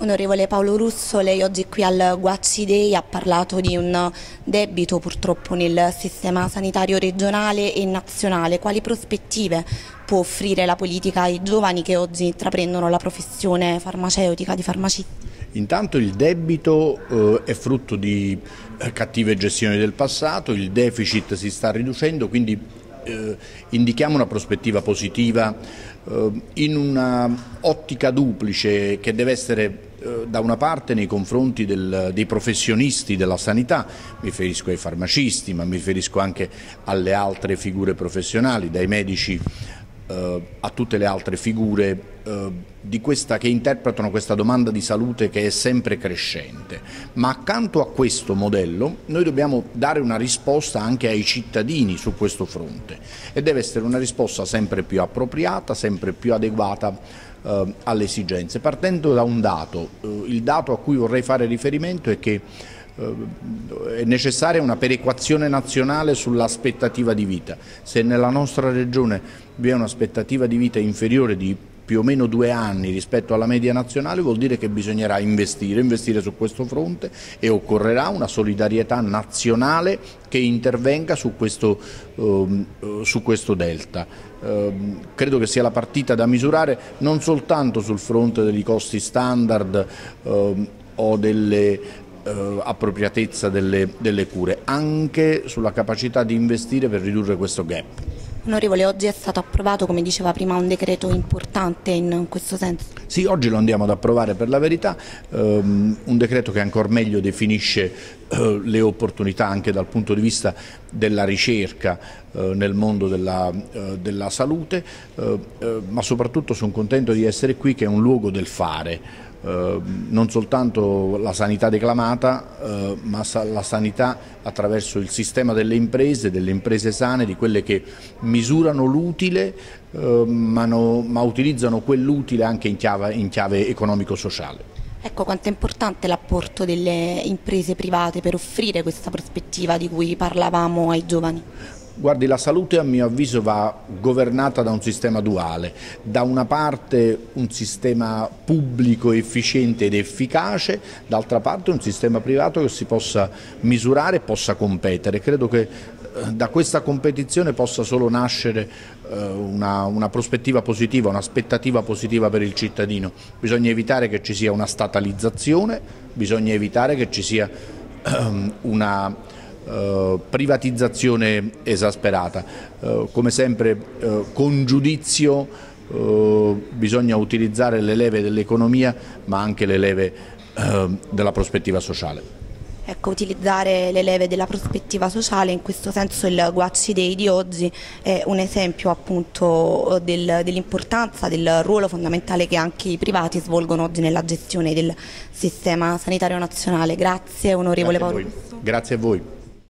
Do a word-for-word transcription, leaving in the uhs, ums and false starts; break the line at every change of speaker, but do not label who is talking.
Onorevole Paolo Russo, lei oggi qui al Guacci Day ha parlato di un debito purtroppo nel sistema sanitario regionale e nazionale. Quali prospettive può offrire la politica ai giovani che oggi intraprendono la professione farmaceutica di farmacista?
Intanto il debito eh, è frutto di eh, cattive gestioni del passato, il deficit si sta riducendo, quindi eh, indichiamo una prospettiva positiva eh, in una ottica duplice che deve essere eh, da una parte nei confronti del, dei professionisti della sanità, mi riferisco ai farmacisti, ma mi riferisco anche alle altre figure professionali, dai medici Uh, a tutte le altre figure uh, di questa, che interpretano questa domanda di salute che è sempre crescente. Ma accanto a questo modello noi dobbiamo dare una risposta anche ai cittadini su questo fronte e deve essere una risposta sempre più appropriata, sempre più adeguata uh, alle esigenze. Partendo da un dato, uh, il dato a cui vorrei fare riferimento è che è necessaria una perequazione nazionale sull'aspettativa di vita. Se nella nostra regione vi è un'aspettativa di vita inferiore di più o meno due anni rispetto alla media nazionale, vuol dire che bisognerà investire, investire su questo fronte e occorrerà una solidarietà nazionale che intervenga su questo, uh, su questo delta. Uh, credo che sia la partita da misurare non soltanto sul fronte dei costi standard uh, o delle Uh, appropriatezza delle, delle cure, anche sulla capacità di investire per ridurre questo gap.
Onorevole, oggi è stato approvato, come diceva prima, un decreto importante in questo senso.
Sì, oggi lo andiamo ad approvare per la verità, um, un decreto che ancor meglio definisce uh, le opportunità anche dal punto di vista della ricerca uh, nel mondo della, uh, della salute, uh, uh, ma soprattutto sono contento di essere qui, che è un luogo del fare. Uh, non soltanto la sanità declamata, uh, ma sa la sanità attraverso il sistema delle imprese, delle imprese sane, di quelle che misurano l'utile uh, ma, no, ma utilizzano quell'utile anche in chiave, in chiave economico-sociale.
Ecco, quanto è importante l'apporto delle imprese private per offrire questa prospettiva di cui parlavamo ai giovani?
Guardi, la salute a mio avviso va governata da un sistema duale, da una parte un sistema pubblico efficiente ed efficace, d'altra parte un sistema privato che si possa misurare e possa competere. Credo che eh, da questa competizione possa solo nascere eh, una, una prospettiva positiva, un'aspettativa positiva per il cittadino. Bisogna evitare che ci sia una statalizzazione, bisogna evitare che ci sia eh, una Uh, privatizzazione esasperata. Uh, come sempre uh, con giudizio uh, bisogna utilizzare le leve dell'economia ma anche le leve uh, della prospettiva sociale.
Ecco, utilizzare le leve della prospettiva sociale, in questo senso il Guacci Day di oggi è un esempio appunto del, dell'importanza del ruolo fondamentale che anche i privati svolgono oggi nella gestione del sistema sanitario nazionale. Grazie onorevole Paolo.
Grazie a voi.